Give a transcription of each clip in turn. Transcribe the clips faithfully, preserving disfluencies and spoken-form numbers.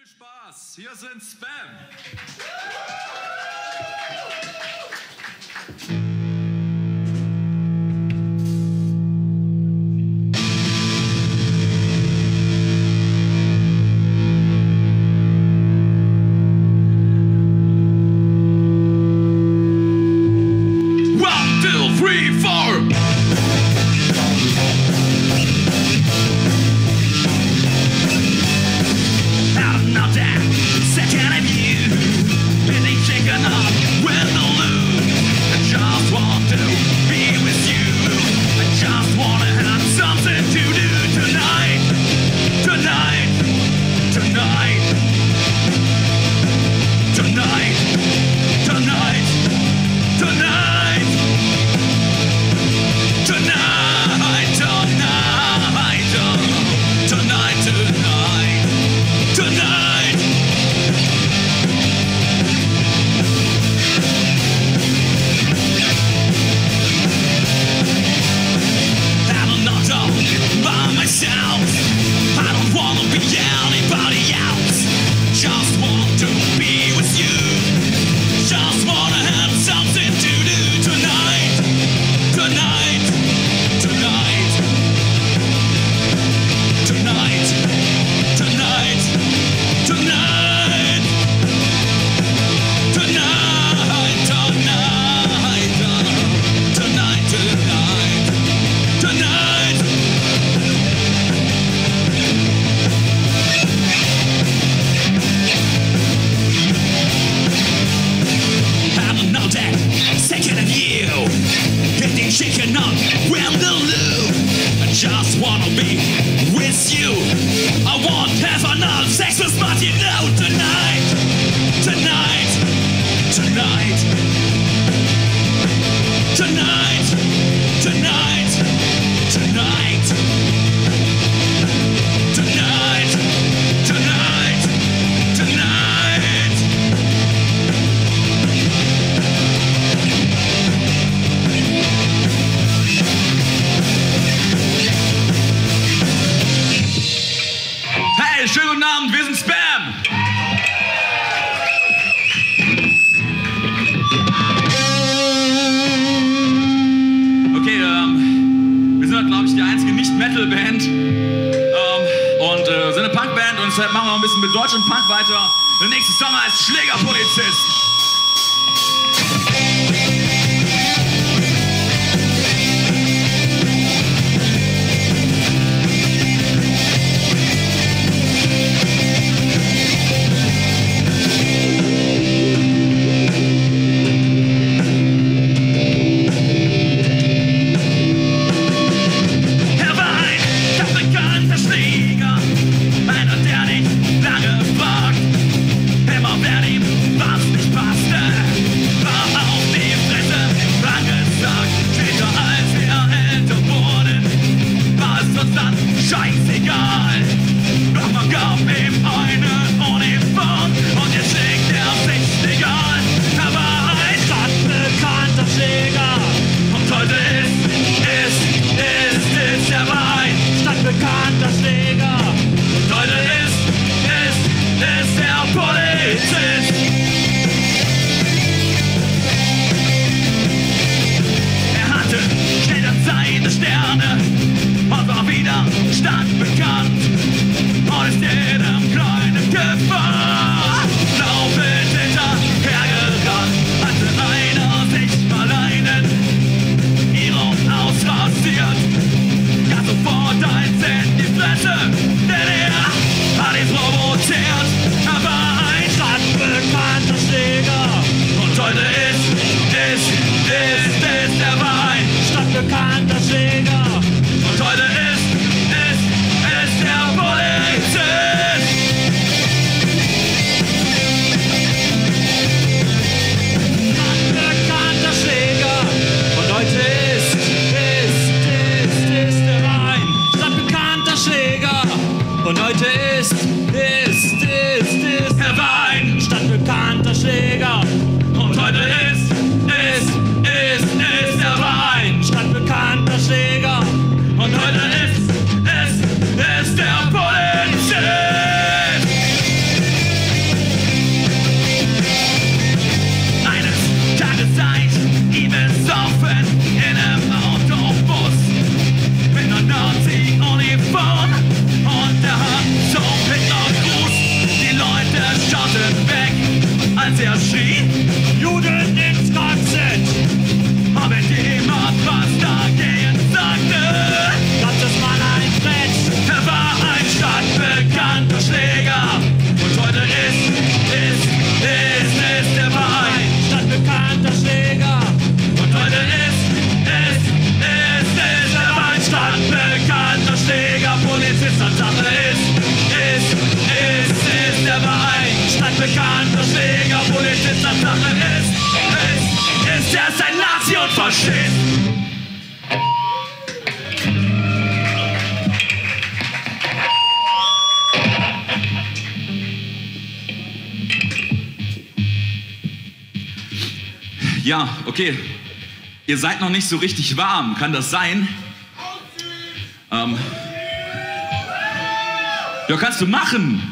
Spaß, hier sind Spam. One, two, three, four. Shaking up when the loop. I just wanna be with you. I won't have enough sex with, but you know tonight, tonight, tonight, tonight, tonight, tonight, tonight, tonight, tonight. Hey, schönen guten Abend, wir sind Spam! Okay, ähm, wir sind, glaube ich, die einzige Nicht-Metal-Band ähm, und äh, sind eine Punk-Band und deshalb machen wir ein bisschen mit Deutsch und Punk weiter. Der nächste Song heißt Schlägerpolizist. Einer, der nicht lange fragt, immer wer ihm was nicht passt. Juden weg, als er schrie, Juden ins K Z. Aber jemand was dagegen sagte, gab es mal ein Brett. Er war ein stadtbekannter Schläger. Und heute ist, ist, ist, ist er war ein stadtbekannter Schläger. Und heute ist, ist, ist, ist er war ein stadtbekannter Schläger. Polizist, Tatsache ist, ist, ist, ist er war ein stadtbekannter Schläger. Polizist, Tatsache ist, ist, ist er ist ein Nazi und Faschist. Ja, okay. Ihr seid noch nicht so richtig warm, kann das sein? Ähm. Ja, kannst du machen.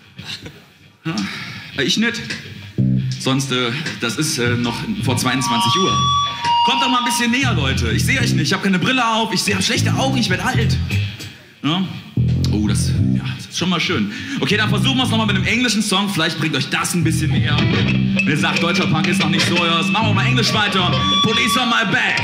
Ja, ich nicht. Sonst, äh, das ist äh, noch vor zweiundzwanzig Uhr. Kommt doch mal ein bisschen näher, Leute. Ich sehe euch nicht. Ich habe keine Brille auf. Ich sehe schlechte Augen. Ich werde alt. Ja? Oh, das, ja, das ist schon mal schön. Okay, dann versuchen wir es nochmal mit einem englischen Song. Vielleicht bringt euch das ein bisschen näher. Wenn ihr sagt, deutscher Punk ist noch nicht so, ja, machen wir mal Englisch weiter. Police on my back.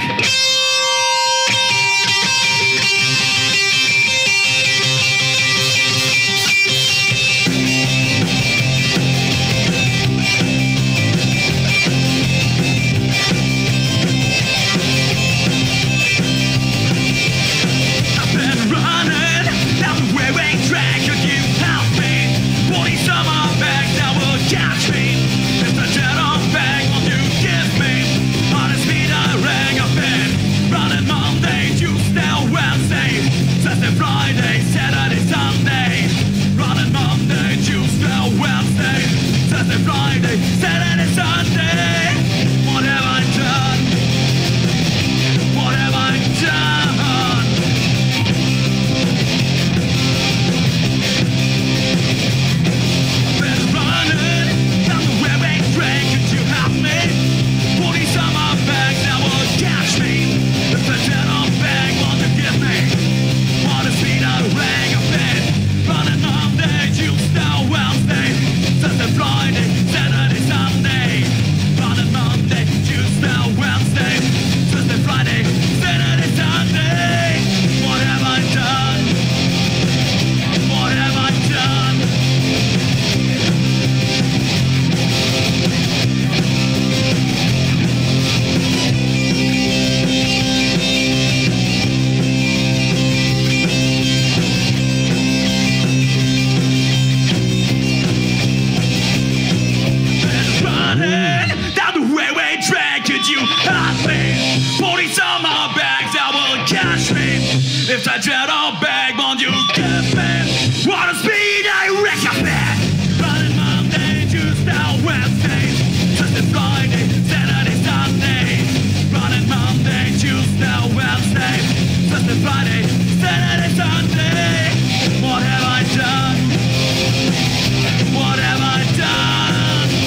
If I dread all bag, won't you give me what a speed I recommend? Running Monday, Tuesday, Wednesday, Thursday, Friday, Saturday, Sunday. Running Monday, Tuesday, Wednesday, Thursday, Friday, Saturday, Sunday. What have I done? What have I done?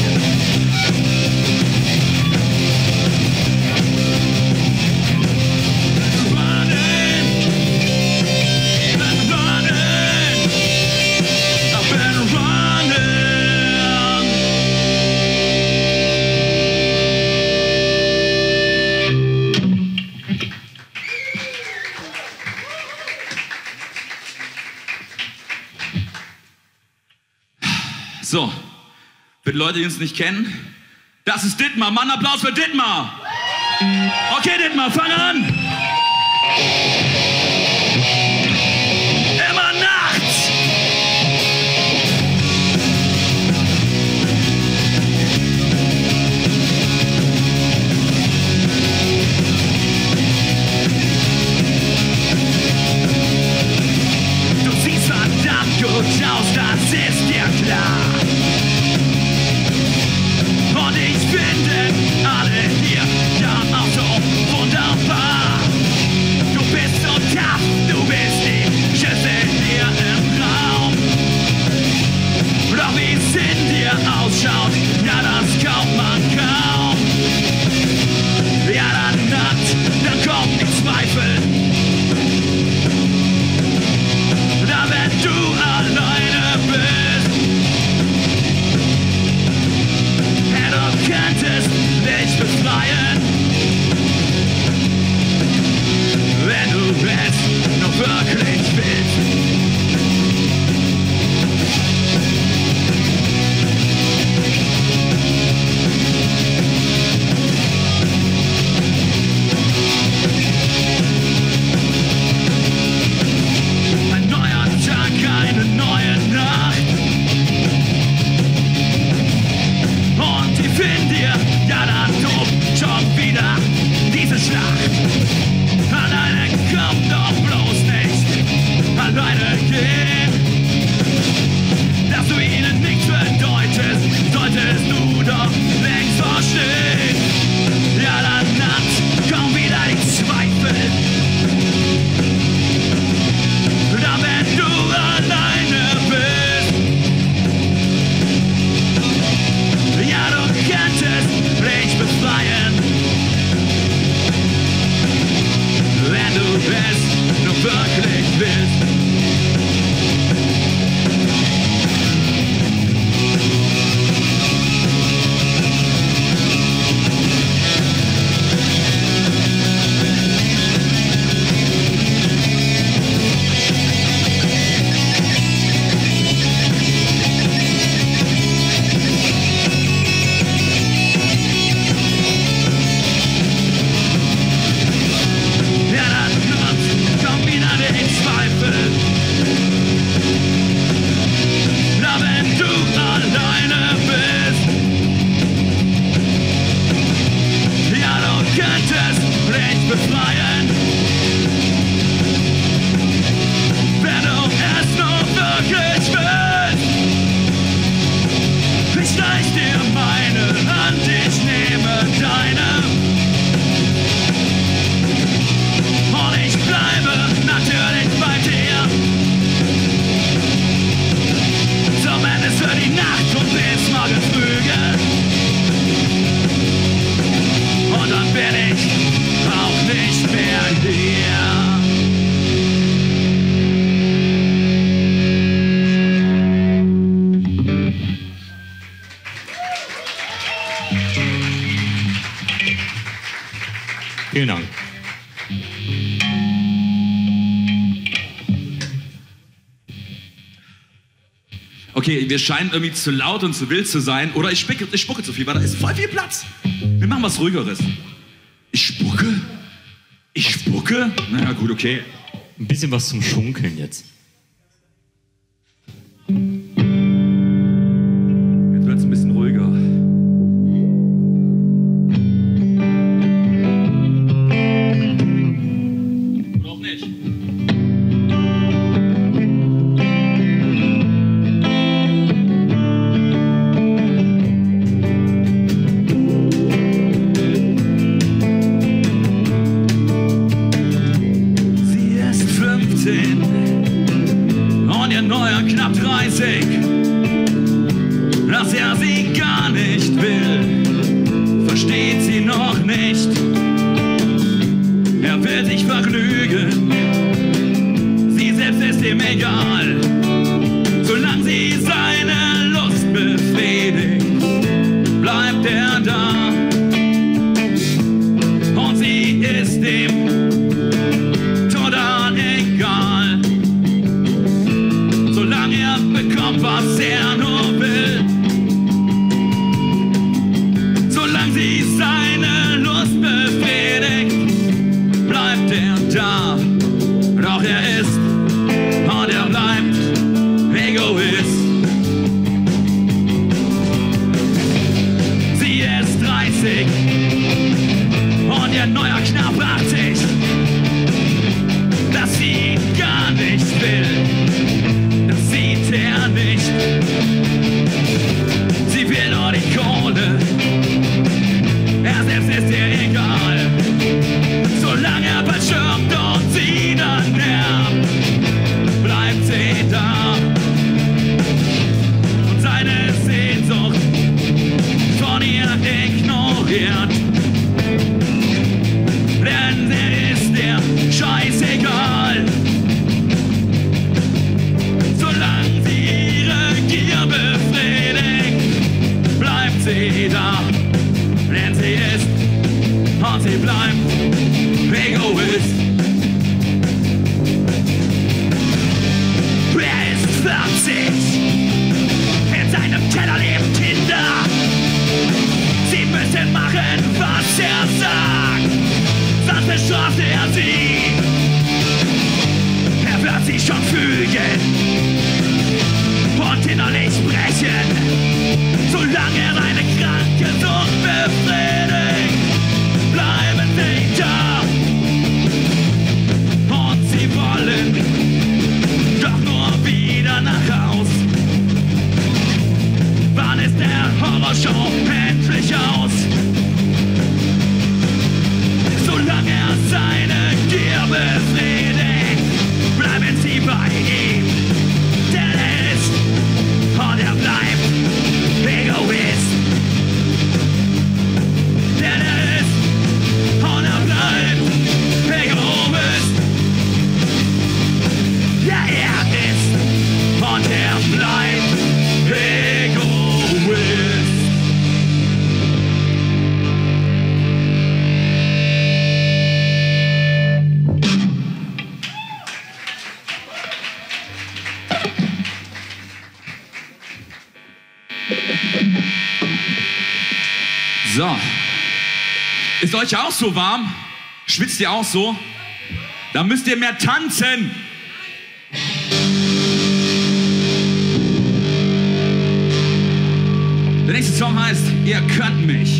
So, für die Leute, die uns nicht kennen, das ist Dittmar. Mann, Applaus für Dittmar. Okay, Dittmar, fang an. Immer nachts. Du siehst verdammt gut aus, das ist dir klar. Und ich finde alle hier ja auch so wunderbar. Du bist so tough, du bist die Schüsse hier im Raum. Doch wie es in dir ausschaut, ja das glaubt man kaum. Ja dann hat, dann kommen die Zweifel. Da wenn du alleine bist. schon wieder diese Schlacht. Alleine kommt doch bloß nicht, alleine gehen. Dass du ihnen nichts bedeutest, solltest du doch längst verstehen. Ja, dann hat kaum wieder die Zweifel. Dann wenn du alleine bist. Ja, du könntest dich befreien, wenn du es nur wirklich willst. Befreien, wenn du es nur wirklich willst. Ich reich dir meine Hand, ich nehme deine und ich bleibe natürlich bei dir. Zum Ende für die Nacht und bis morgen früh. Und dann bin ich auch nicht mehr hier. Vielen Dank. Okay, wir scheinen irgendwie zu laut und zu wild zu sein. Oder ich spucke, ich spucke zu viel, weil da ist voll viel Platz. Wir machen was Ruhigeres. Ich spucke? Ich spucke? Na ja, gut, okay. Ein bisschen was zum Schunkeln jetzt. Jetzt wird's ein bisschen ruhiger. Oder auch nicht. Und ihr neuer knapp dreißig, dass er sie gar nicht will, versteht sie noch nicht. Er will sich vergnügen, sie selbst ist ihm egal, solange sie seine Lust befriedigt, bleibt er da. Und sie ist ihm total egal, solange er bekommt, was er nur will. Solange sie seine Lust befriedigt, bleibt er da. Doch er ist und er bleibt Egoist. Sie ist dreißig und ihr neuer knapp achtzig, dass sie ihn gar nicht will, das sieht er nicht. Sie will nur die Kohle, er selbst ist ihr egal, solange er bald stirbt und sie dann nervt, bleibt sie da. Und seine Sehnsucht von ihr ignoriert. Vorschau endlich aus. Solange er seine Gier befriedigt, bleiben sie bei ihm. Der ist und er bleibt Egoist. Der ist und er bleibt Egoist. Ja, er ist und er bleibt Egoist. So. Ist euch auch so warm? Schwitzt ihr auch so? Dann müsst ihr mehr tanzen. Der nächste Song heißt Ihr könnt mich.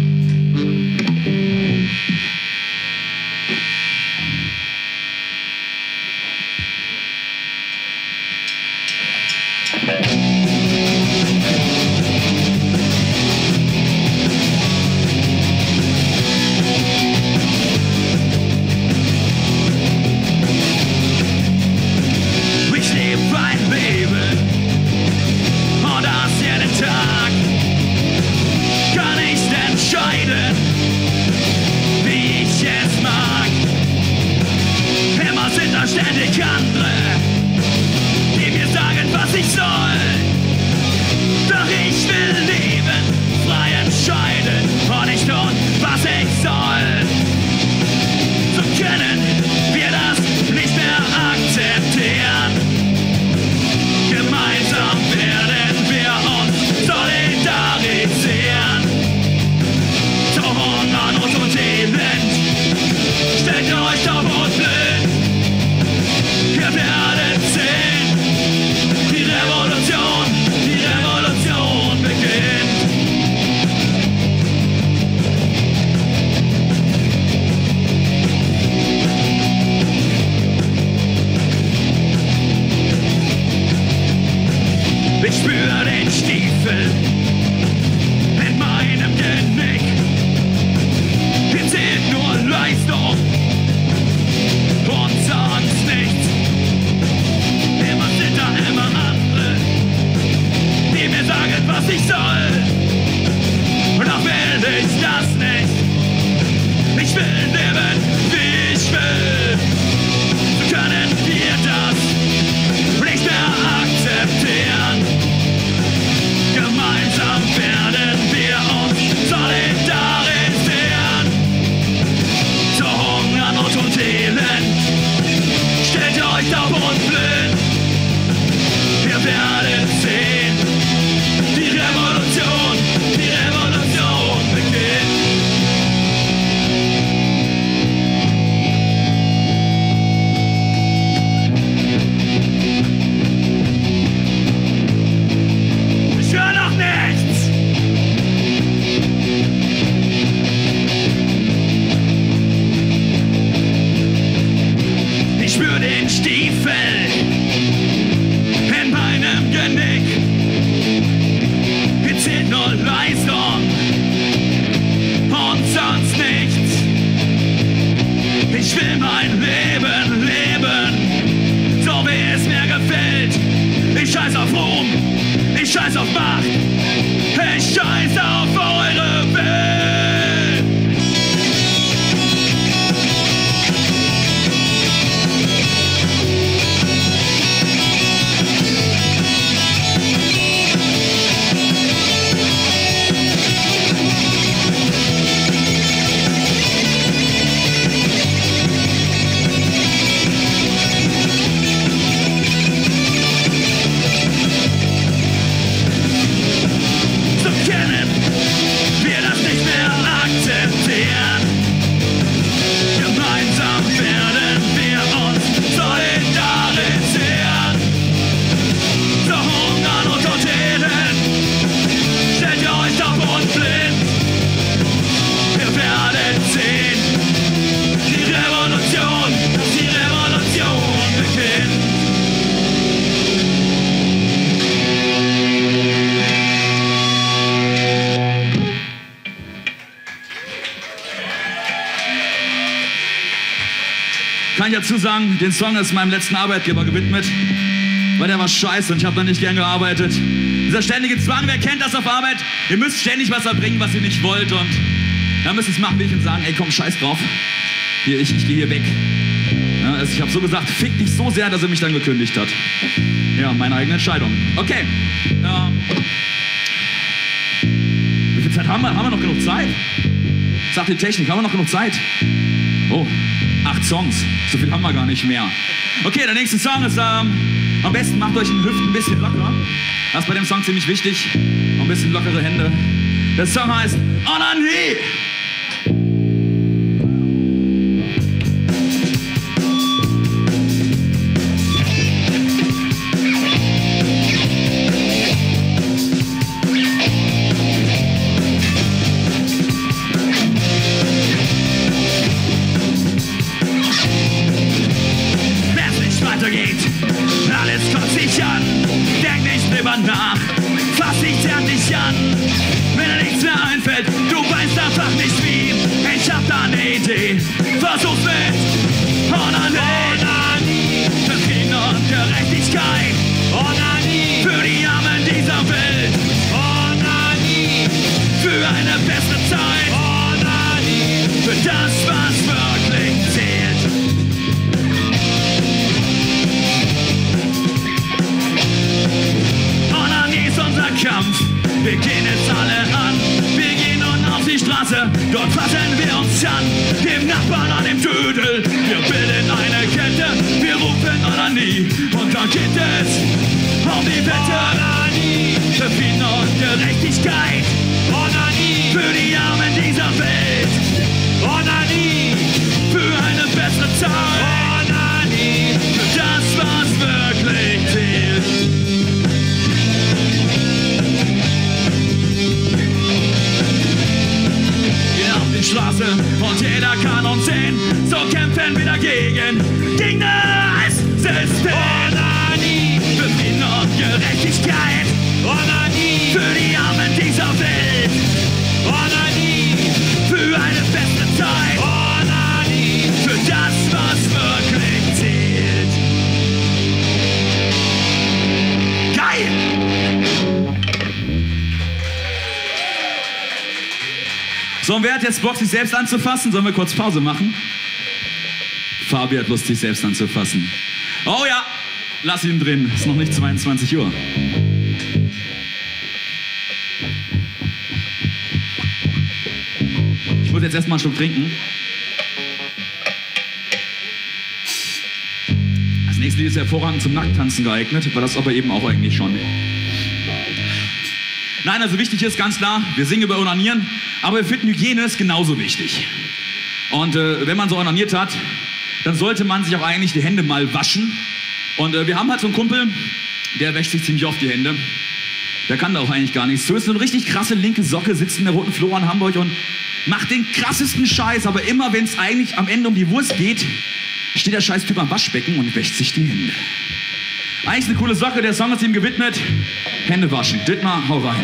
Ich lebe ein Leben und das jeden Tag kann ich entscheiden, wie ich es mag. Immer sind da ständig andere, die mir sagen, was ich soll. Doch ich will leben, frei entscheiden und nicht tun, was ich soll. So können wir das nicht mehr akzeptieren. Gemeinsam werden wir uns solidarisieren. So Hunger, Not und Elend, stellt euch auf und blind. Wir werden sehen, die Revolution, die Revolution beginnt. Ich spür den Stiefel in meinem Genick. Hier zählt nur Leistung und sonst nichts. Immer sind da immer andere, die mir sagen, was ich soll. Und auch will ich das nicht. Ich will leben, wie ich will. So können wir das nicht mehr akzeptieren. Gemeinsam werden wir uns solidarisieren. So Hunger, Not und Elend, stellt euch auf und blind. Wir werden sehen, die Revolution, die Revolution beginnt. Ich höre noch nichts. Ich spür den Stiefel in meinem Genick. Hier zählt nur Leistung und sonst nichts. Ich will mein Leben leben, so wie es mir gefällt. Ich scheiß auf Ruhm, ich scheiß auf Macht, ich scheiß auf eure Welt. So können kann ich dazu sagen, den Song ist meinem letzten Arbeitgeber gewidmet, weil der war scheiße und ich habe da nicht gern gearbeitet. Dieser ständige Zwang, wer kennt das auf Arbeit? Ihr müsst ständig was erbringen, was ihr nicht wollt und dann müsst ihr es machen, wie ich und sagen, ey komm, scheiß drauf, hier, ich, ich gehe hier weg. Ja, also ich habe so gesagt, fick dich so sehr, dass er mich dann gekündigt hat. Ja, meine eigene Entscheidung. Okay. Ähm, wie viel Zeit haben wir? Haben wir noch genug Zeit? Sagt die Technik, haben wir noch genug Zeit? Oh, acht Songs. So viel haben wir gar nicht mehr. Okay, der nächste Song ist, ähm, am besten macht euch den Hüften ein bisschen locker. Das ist bei dem Song ziemlich wichtig. Ein bisschen lockere Hände. Der Song heißt Onanie. Alles kotzt dich an, denk nicht drüber nach, fass dich, zerrt dich an. Wenn dir nichts mehr einfällt, du weißt einfach nicht wie. Ich hab da ne Idee, versuch's mit Onanie. Für Frieden und Gerechtigkeit, Onanie. Für die Armen dieser Welt, Onanie. Für eine bessere Zeit, Onanie. Für das, was wirklich zählt. Kampf. Wir gehen jetzt alle an, wir gehen nun auf die Straße, dort fassen wir uns an, dem Nachbarn an dem Dödel, wir bilden eine Kette, wir rufen Onanie und dann geht es um die Wette. Onanie. Für Frieden und Gerechtigkeit, Onanie. Für die Armen dieser Welt, Onanie. Für eine bessere Zeit, Onanie. Für das, was wirklich zählt. Straße und jeder kann uns sehen, so kämpfen wir dagegen, gegen das System. Onanie. Für Frieden und Gerechtigkeit, Onanie. Für die Armen dieser Welt, Onanie. Für eine bessere Zeit, Onanie. Für das, was wirklich zählt. Geil! So, und wer hat jetzt Bock, sich selbst anzufassen? Sollen wir kurz Pause machen? Fabi hat Lust, sich selbst anzufassen. Oh ja, lass ihn drin. Ist noch nicht zweiundzwanzig Uhr. Ich muss jetzt erstmal einen Schluck trinken. Das nächste Lied ist hervorragend zum Nackttanzen geeignet, war das aber eben auch eigentlich schon. Nein, also wichtig ist ganz klar, wir singen über Onanieren, aber wir finden Hygiene ist genauso wichtig. Und äh, wenn man so onaniert hat, dann sollte man sich auch eigentlich die Hände mal waschen. Und äh, wir haben halt so einen Kumpel, der wäscht sich ziemlich oft die Hände. Der kann da auch eigentlich gar nichts. So ist so eine richtig krasse linke Socke, sitzt in der Roten Flora in Hamburg und macht den krassesten Scheiß. Aber immer, wenn es eigentlich am Ende um die Wurst geht, steht der Scheißtyp am Waschbecken und wäscht sich die Hände. Eigentlich eine coole Socke, der Song ist ihm gewidmet. Hände waschen. Dittmar, hau rein.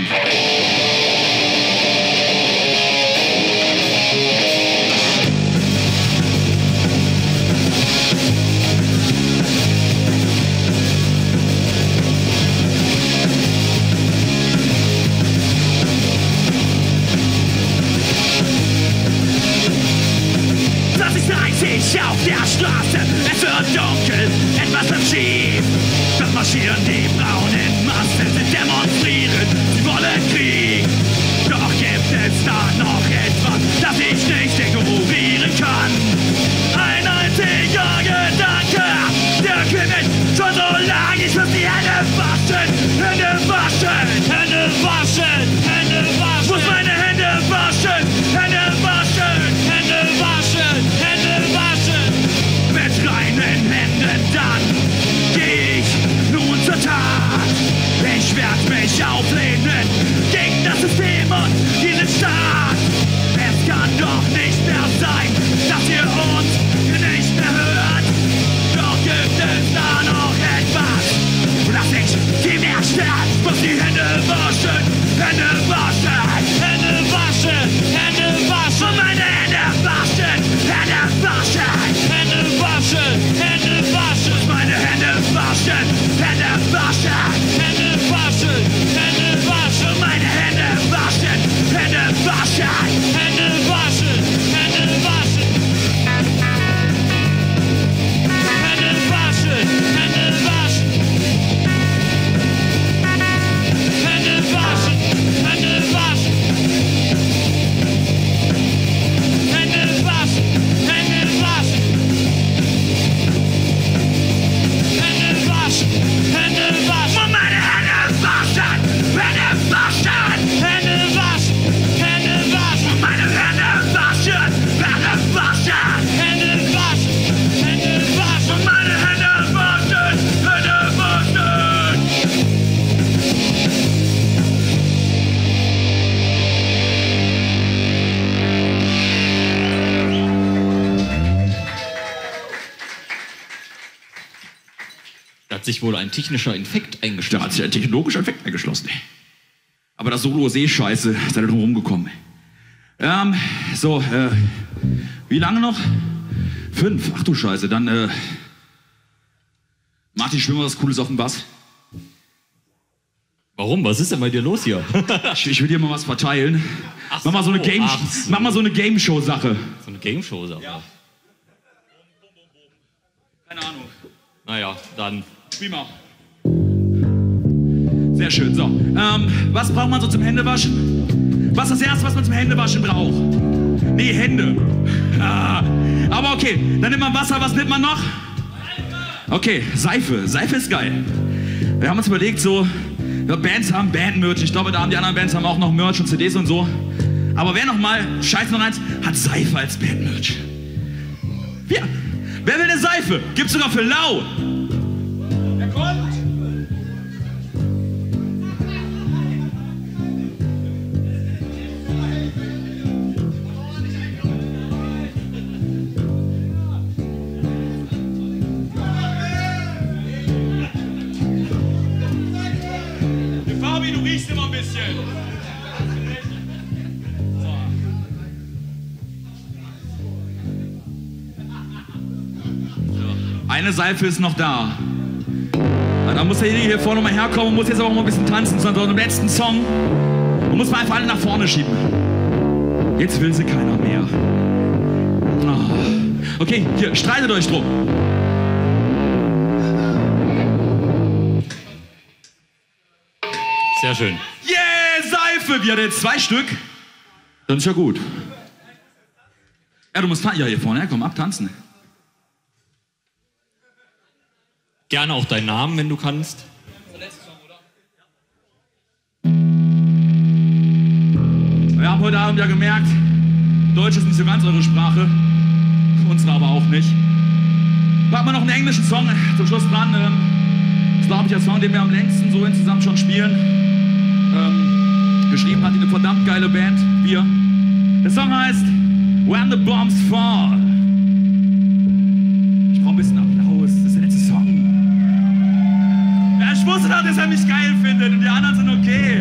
Auf der Straße, es wird dunkel, etwas läuft schief. Doch marschieren die braunen Massen, sie demonstrieren, sie wollen Krieg. sich wohl ein technischer Infekt Da eingestellt. hat sich ein technologischer Effekt eingeschlossen. Aber das Solo ist eh scheiße. Seid ihr drum rumgekommen. Ähm, so, äh, wie lange noch? Fünf. Ach du Scheiße, dann, äh, Martin, spielen wir was Cooles auf dem Bass? Warum? Was ist denn bei dir los hier? Ich, ich will dir mal was verteilen. Ach Mach mal so eine so, Game, ach so. mach mal so eine Game-Show-Sache. So eine Gameshow-Sache. Ja. Keine Ahnung. Naja, dann. Spiel mal. Sehr schön, so. Ähm, was braucht man so zum Händewaschen? Was ist das Erste, was man zum Händewaschen braucht? Nee, Hände. Ah, aber okay, dann nimmt man Wasser, was nimmt man noch? Okay, Seife. Seife ist geil. Wir haben uns überlegt, so, ja, Bands haben Bandmerch. Ich glaube, da haben die anderen Bands haben auch noch Merch und C Ds und so. Aber wer noch mal, scheiß noch eins, hat Seife als Bandmerch? Ja. Wer will eine Seife? Gibt's sogar für lau. Wer kommt? Fabi, du riechst immer ein bisschen. So. Eine Seife ist noch da. Na, da muss derjenige hier vorne mal herkommen und muss jetzt aber auch mal ein bisschen tanzen, sondern im letzten Song und muss man einfach alle nach vorne schieben. Jetzt will sie keiner mehr. Oh. Okay, hier, streitet euch drum. Sehr schön. Yeah, Seife! Wir hatten jetzt zwei Stück. Das ist ja gut. Ja, du musst ja hier vorne herkommen, abtanzen. Gerne auch deinen Namen, wenn du kannst. Wir haben heute Abend ja gemerkt, Deutsch ist nicht so ganz eure Sprache. Unsere aber auch nicht. Packen wir noch einen englischen Song zum Schluss dran. Ähm, das ist, glaube ich, der Song, den wir am längsten so insgesamt schon spielen. Ähm, geschrieben hat die eine verdammt geile Band, wir. Der Song heißt When the Bombs Fall. Ich brauche ein bisschen Applaus, das ist der letzte Song. Ja, ich wusste doch, dass er mich geil findet und die anderen sind okay.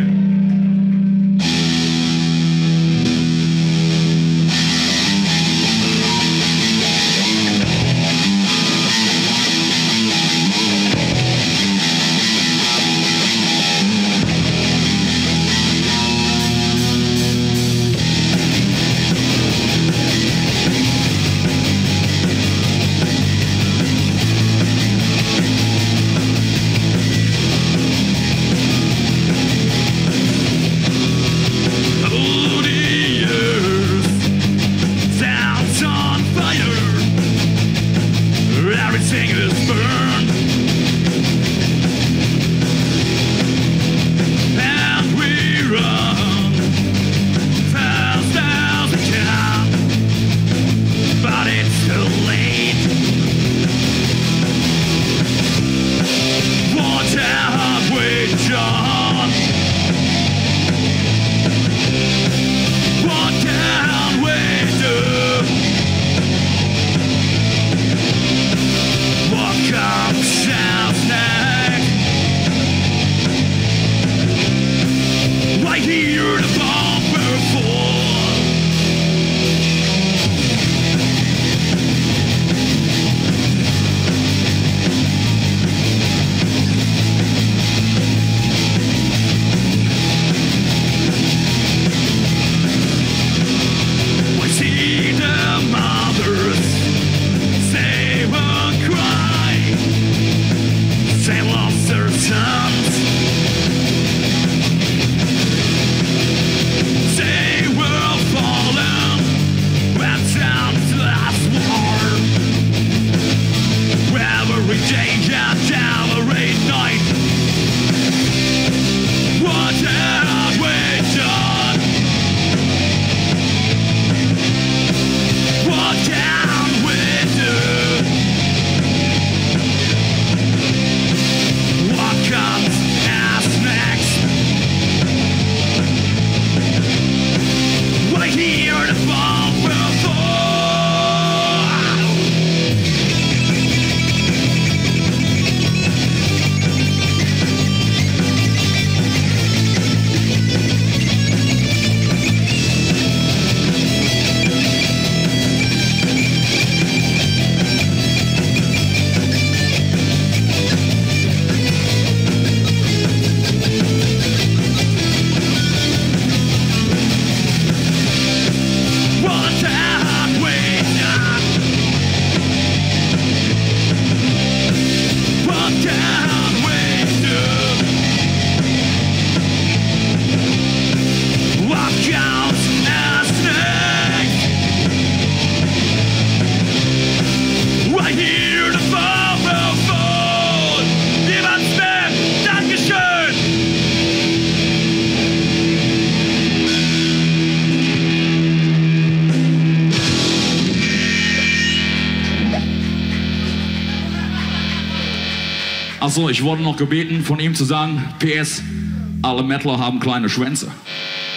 Achso, ich wurde noch gebeten, von ihm zu sagen, P S, alle Mettler haben kleine Schwänze.